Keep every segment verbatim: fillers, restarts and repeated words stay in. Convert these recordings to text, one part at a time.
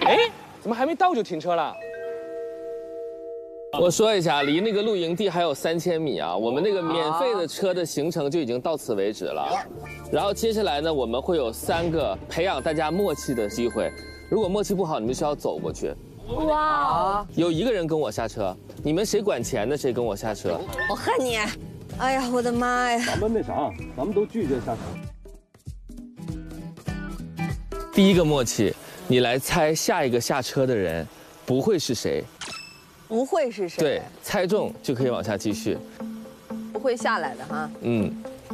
哎，怎么还没到就停车了？ 我说一下，离那个露营地还有三千米啊，我们那个免费的车的行程就已经到此为止了。然后接下来呢，我们会有三个培养大家默契的机会。如果默契不好，你们需要走过去。哇！有一个人跟我下车，你们谁管钱的谁跟我下车。 我恨你！哎呀，我的妈呀！ 咱们那啥，咱们都拒绝下车。 第一个默契，你来猜下一个下车的人不会是谁。 不会是谁？ 对，猜中就可以往下继续。 不会下来的哈。 嗯。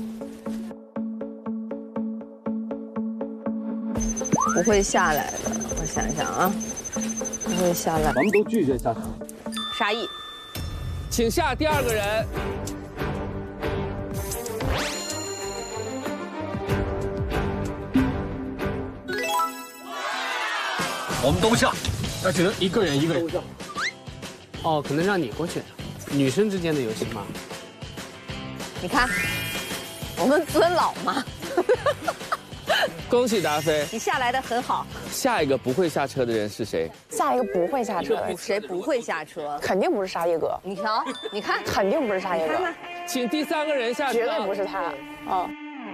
不会下来的，我想想啊，不会下来。 咱们都拒绝下车。 沙溢， 请下第二个人。 我们都下， 那只能一个人一个人。 哦，可能让你过去，女生之间的游戏嘛。 你看，我们尊老嘛。 恭喜达菲， 你下来的很好。 下一个不会下车的人是谁？ 下一个不会下车的， 谁不会下车？ 肯定不是沙溢哥。 你瞧，你看， 肯定不是沙溢哥。 请第三个人下车。 绝对不是他。啊。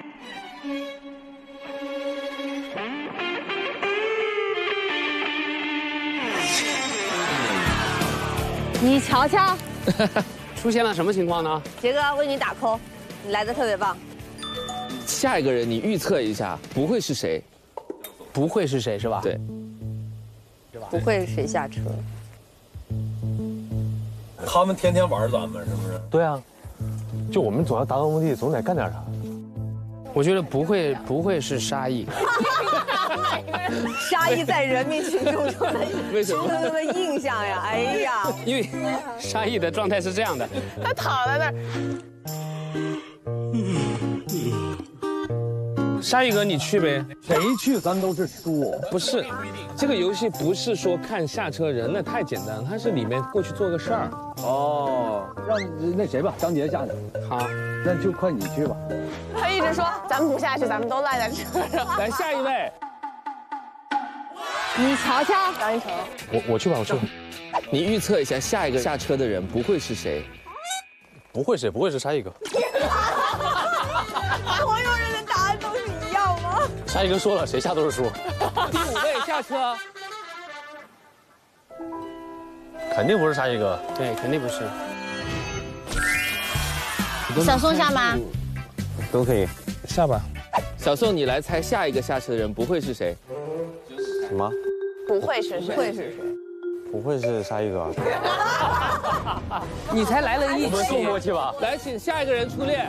你瞧瞧， 出现了什么情况呢？ 杰哥为你打 call， 你来的特别棒。 下一个人你预测一下，不会是谁？ 不会是谁是吧？ 对， 不会谁下车？ 他们天天玩咱们是不是？ 对啊，就我们总要达到目的，总得干点啥。 我觉得不会，不会是沙溢。 沙溢在人民群众中的为什么的那个印象呀？哎呀， 因为沙溢的状态是这样的， 他躺在那儿。 沙溢哥，你去呗。 谁去咱都是输。 不是，这个游戏不是说看下车人，那太简单，它是里面过去做个事儿。 哦，让那谁吧，张杰下去。 好， 那就快你去吧。 他一直说咱们不下去，咱们都赖在车上。 来下一位。 你瞧瞧， 张一成， 我我去吧，我去吧。 你预测一下，下一个下车的人不会是谁？ 不会是，不会是沙溢哥。 所有人的答案都是一样吗？ 沙溢哥说了，谁下都是输。 第五位下车。 肯定不是沙溢哥。 对，肯定不是。 小宋下吗？ 都可以。 下吧。 小宋，你来猜下一个下车的人不会是谁？ 什么？ 不会是谁？ 不会是谁？ 不会是沙溢哥。 你才来了一我们够默期， 契吧？ 来，请下一个人出列。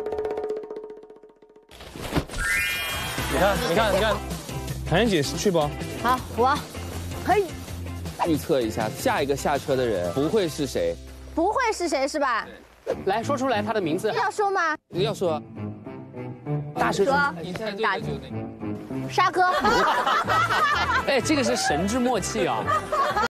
你看，你看，你看， 谭妍姐去不？ 好，我，嘿， 预测一下，下一个下车的人不会是谁？ 不会是谁是吧？ 来说出来他的名字。 要说吗？ 你要说。 大声说。 一猜对大了就那个。 沙哥。 哎，这个是神之默契啊！